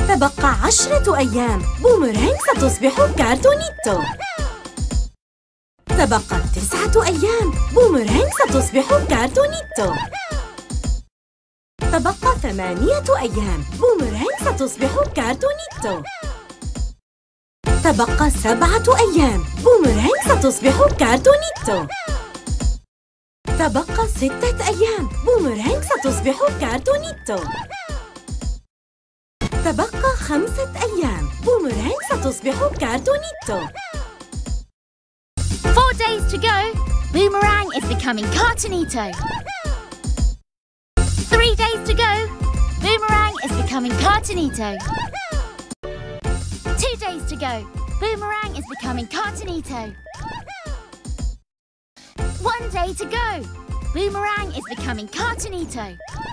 تبقى 10 أيام. بوميرانغ ستصبح كارتونيتو. تبقى 9 أيام. بوميرانغ ستصبح كارتونيتو. تبقى 8 أيام. بوميرانغ ستصبح كارتونيتو. تبقى 7 أيام. بوميرانغ ستصبح كارتونيتو. تبقى 6 أيام. بوميرانغ ستصبح كارتونيتو. تبقى 5 أيام. بوميرانغ ستصبح كارتونيتو. 4 days to go. Boomerang is becoming Cartoonito. 3 days to go. Boomerang is becoming Cartoonito. 2 days to go. Boomerang is becoming Cartoonito. 1 day to go. Boomerang is becoming Cartoonito.